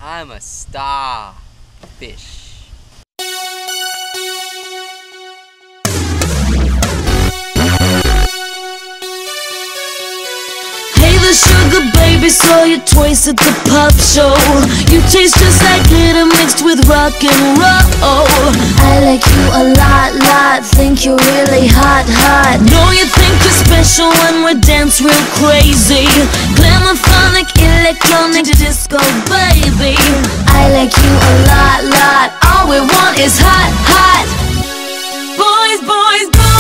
I'm a star fish. Sugar baby, saw your toys at the pop show. You taste just like glitter mixed with rock and roll. I like you a lot, think you're really hot. Know you think you're special when we dance real crazy. Glamour-phonic, electronic, disco baby. I like you a lot, all we want is hot. Boys, boys, boys.